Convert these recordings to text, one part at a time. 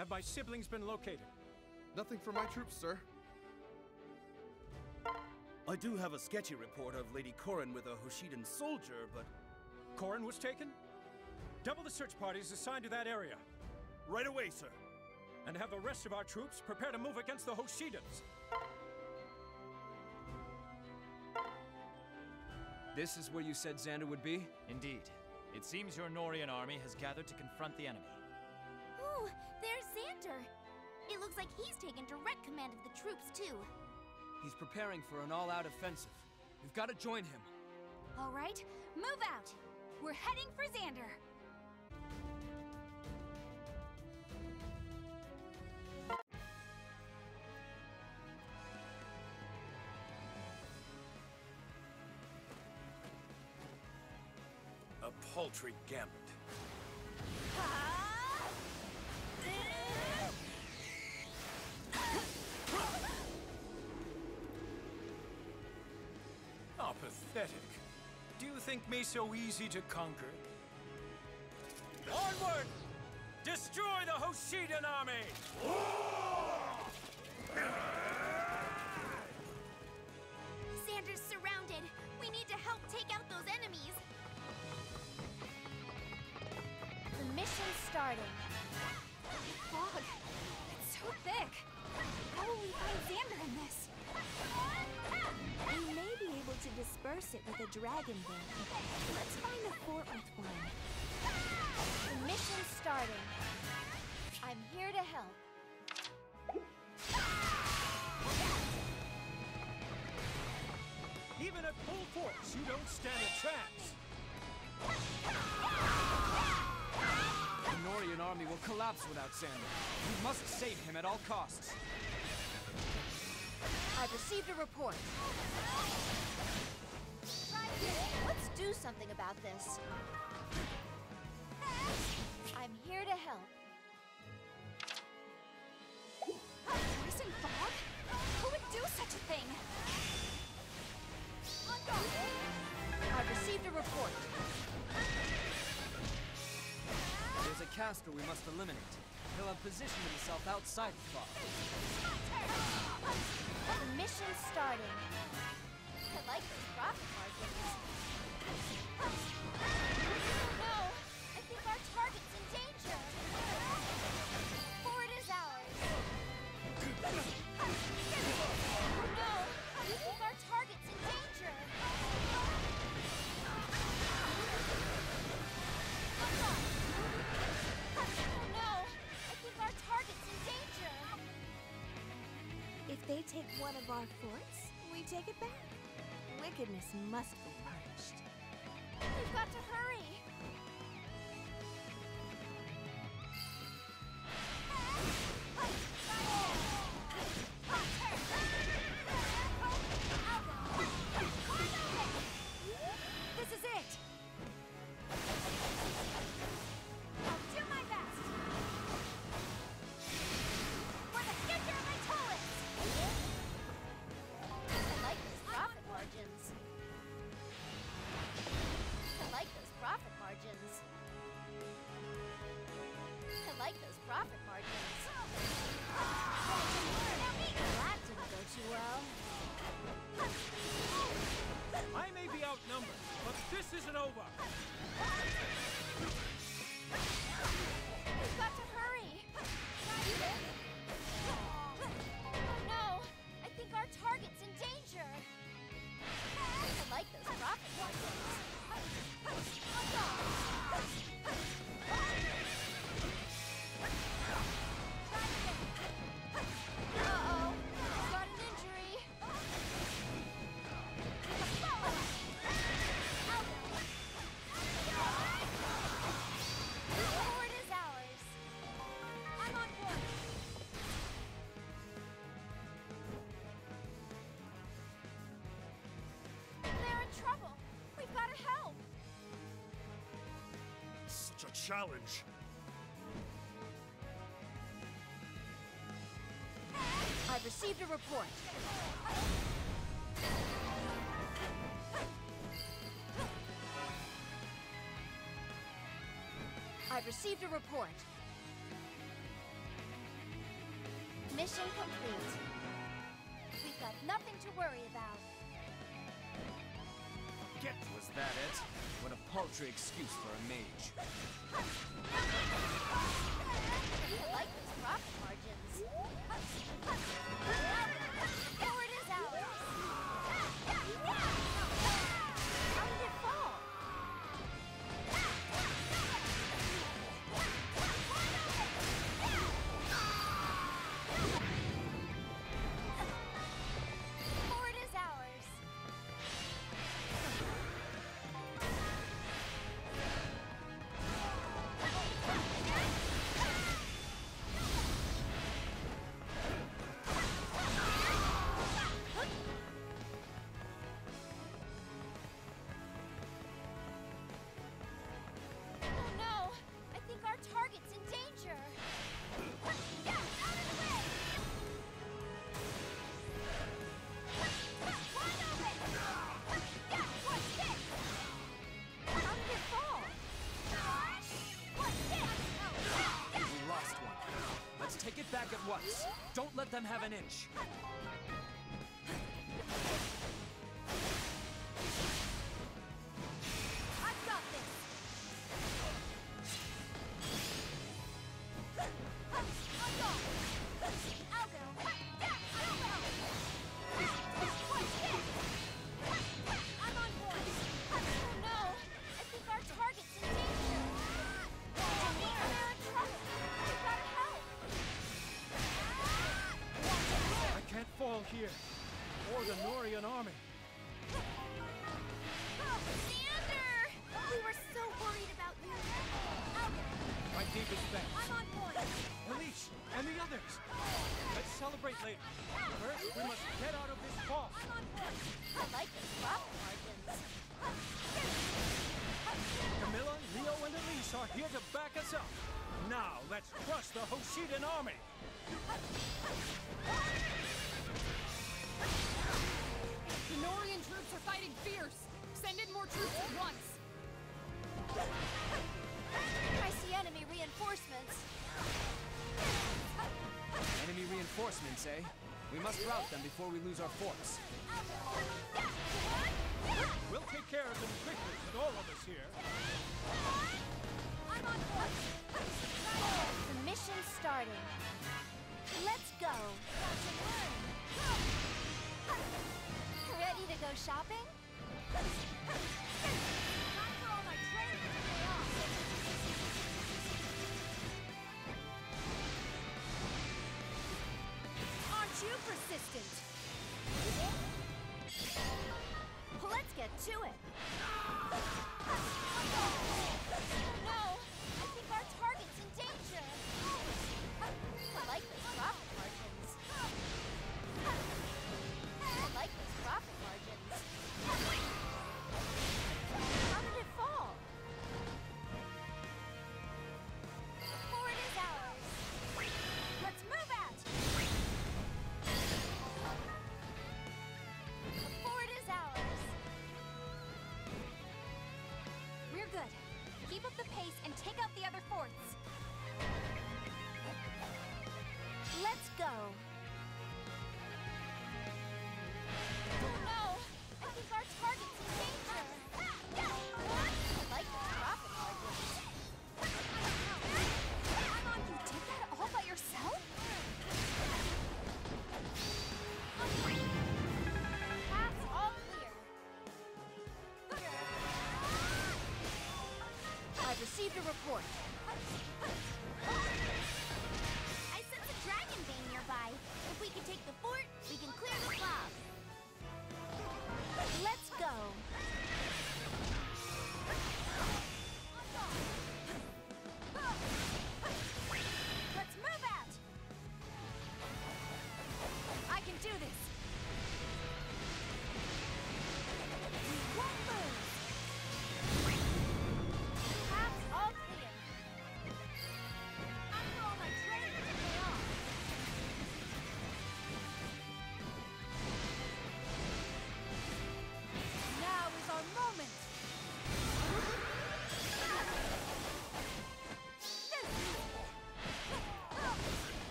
Have my siblings been located? Nothing for my troops, sir. I do have a sketchy report of Lady Corrin with a Hoshidan soldier, but... Corrin was taken? Double the search parties assigned to that area. Right away, sir. And have the rest of our troops prepare to move against the Hoshidans. This is where you said Xander would be? Indeed. It seems your Nohrian army has gathered to confront the enemy. Ooh, there's Xander. It looks like he's taken direct command of the troops, too. He's preparing for an all-out offensive. We've got to join him. All right, move out. We're heading for Xander. A paltry gambit. How pathetic. Do you think me so easy to conquer? Onward! Destroy the Hoshidan army! Xander's surrounded. We need to help take out those enemies. The mission's starting. Fog. It's so thick. How will we find Xander in this? We may be able to disperse it with a dragon veil. Let's find a fort with one. The mission's starting. I'm here to help. Even at full force, you don't stand a chance. The Nohrian army will collapse without Xander. We must save him at all costs. I've received a report. Let's do something about this. I'm here to help. Poison fog? Who would do such a thing? I've received a report. There's a caster we must eliminate. He'll have positioned himself outside the fog. The mission's starting. I like those profit margins. No! I think our target's in danger! Fort is ours! No! I think our target's in danger! Oh no! I think our target's in danger! If they take one of our forts, we take it back. Wickedness must be punished. We've got to hurry! This is it! I'll do my best! For the future of my toilets! I like those profit margins. I like those profit margins. I like those profit margins. Now me! That didn't go too well. I may be outnumbered, but this isn't over. We've got to hurry! Oh no! I think our target's in danger! I like those profit margins. Uh-oh! Got an injury! The fort is ours! I'm on board! They're in trouble! We've got to help! Such a challenge. I've received a report. I've received a report. Mission complete. We've got nothing to worry about. Was that it? What a paltry excuse for a mage. I like these profit margins. Forward is ours. How did it fall? Forward is ours. Back at once. Don't let them have an inch. I've got this. I'll go. I'm on board. Oh no! I think our target's in danger. They're in trouble. We've got to help. I can't fall here. Or the Norian army. Xander! We were so worried about you. My deepest thanks. I'm on board. Elise and the others. Let's celebrate later. First, we must get out of this fog. I'm on board. I like those profit margins. Camilla, Leo, and Elise are here to back us up. Now, let's crush the Hoshidan army. The Norian troops are fighting fierce. Send in more troops at once. I see enemy reinforcements. Enemy reinforcements, eh? We must rout them before we lose our forts. We'll take care of them quickly with all of us here. I'm on board. The mission's starting. Let's go. Ready to go shopping? Time for all my training to pay off. Aren't you persistent? Let's get to it. No, I think our target's in danger. I like those profit margins. I like those profit margins. How did it fall? Forward is ours. Let's move out. Forward is ours. We're good. Keep up the pace and take out the other forts. Let's go. Oh no! I think our target's in danger. I like the profit margins. I'm on. You did that all by yourself? Path's all clear. I've received a report. I sense a dragon vein nearby. If we can take the fort, we can clear the fog. Let's go. Let's move out. I can do this. We won't lose. Path's all clear. Time for all my training to pay off.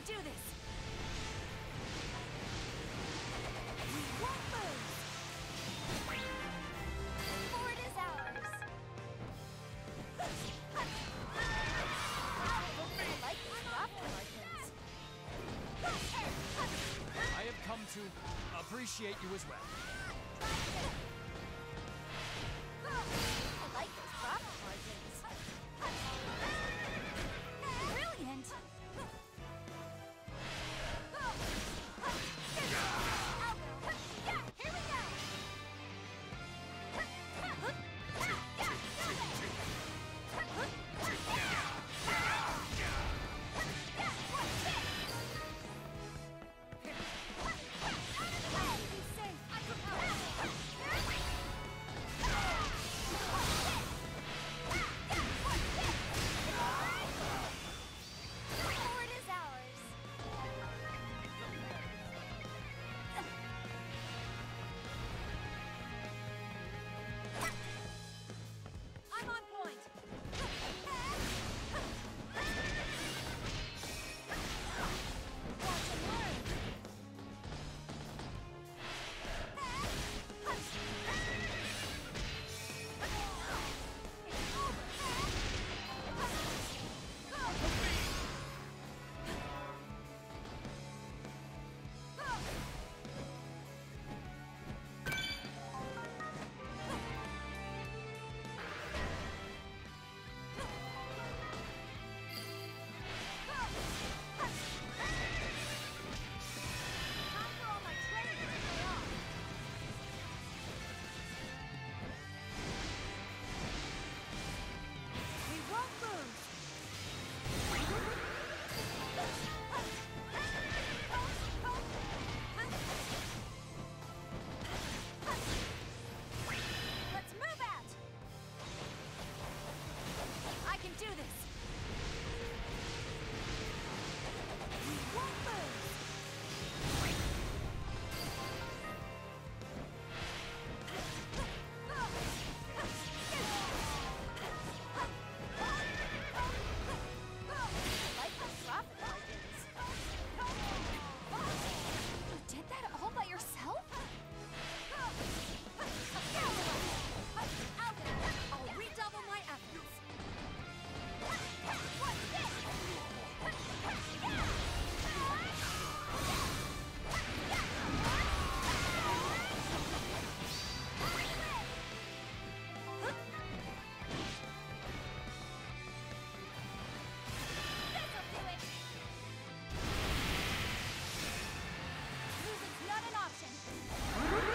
do this! We won't lose! Fort is ours! I like these profit margins. I have come to appreciate you as well. I like those profit margins. Brilliant! Here we go! Fort is ours. I'm on point. Watch and learn. Time for all my training to pay off. We won't lose. Let's move out. I can do this. We won't lose. I like those profit margins. You did that all by yourself? I'll redouble my efforts. What's this? This'll do it. Losing's not an option.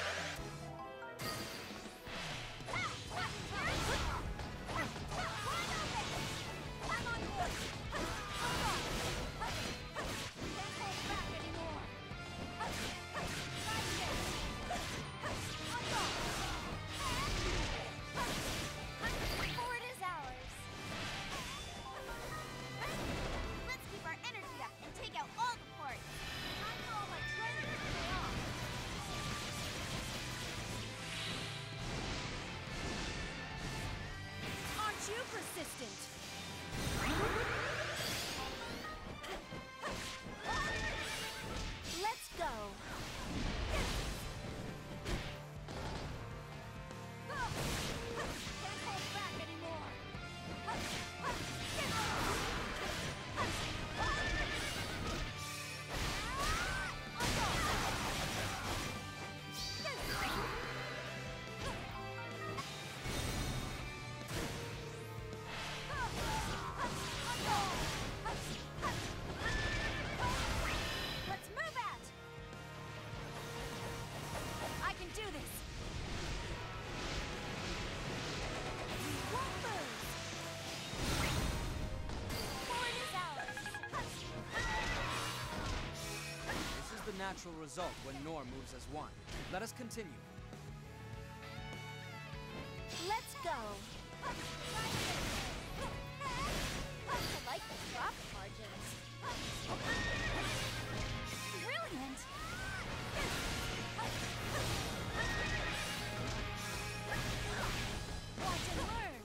I'm on board. Hold on. Can't hold back anymore. Right here. I'm gone. Fort is ours. Let's keep our energy up and take out all the ports. Time for all my training to pay off. Aren't you persistent? Let's go. Can't hold back anymore. Let's move out. I can do this. We won't lose. Fort is ours. This is the natural result when Nor moves as one. Let us continue. Let's go. I like the profit margins. Brilliant. Watch and learn.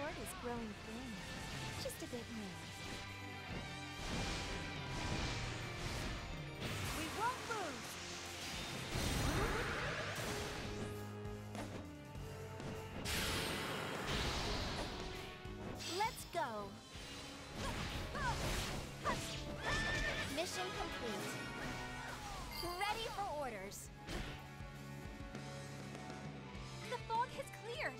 fort is growing thin. Just a bit more. We won't lose! Let's go! Mission complete. Ready for orders. The fog has cleared.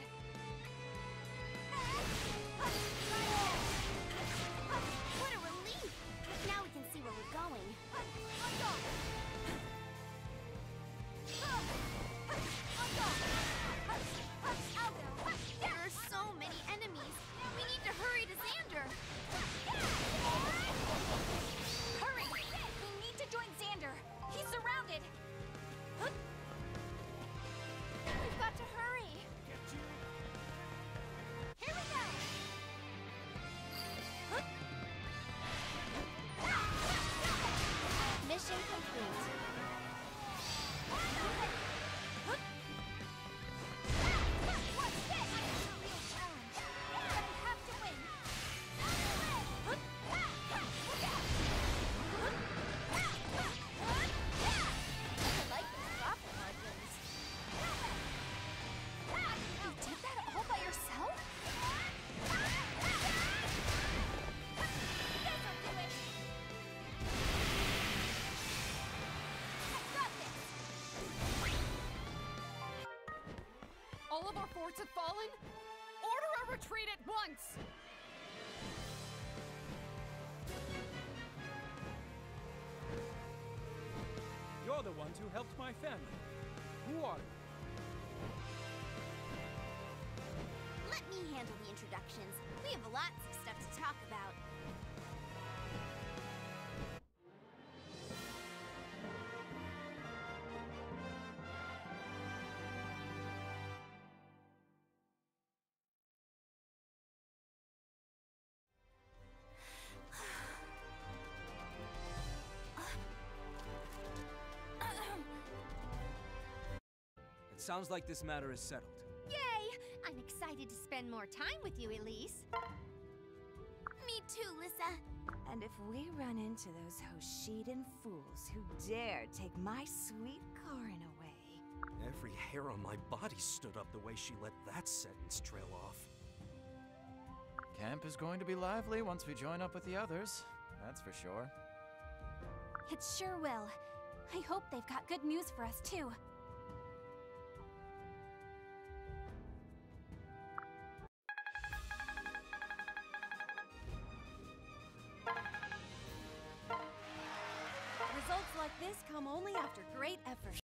What a relief! Now we can see where we're going. There are so many enemies. We need to hurry to Xander. Hurry! We need to join Xander. He's surrounded. We've got to hurry. Here we go. Mission complete. What's this? It's a real challenge. But we have to win. I like those rocket markings. You did that all by yourself? This'll do it. I got this. All of our forts have fallen? Order a retreat at once! You're the ones who helped my family. Who are you? Let me handle the introductions. We have lots of stuff to talk about. It sounds like this matter is settled. Yay! I'm excited to spend more time with you, Elise. Me too, Lissa. And if we run into those Hoshidan fools who dare take my sweet Karin away... Every hair on my body stood up the way she let that sentence trail off. Camp is going to be lively once we join up with the others. That's for sure. It sure will. I hope they've got good news for us, too. Results like this come only after great effort.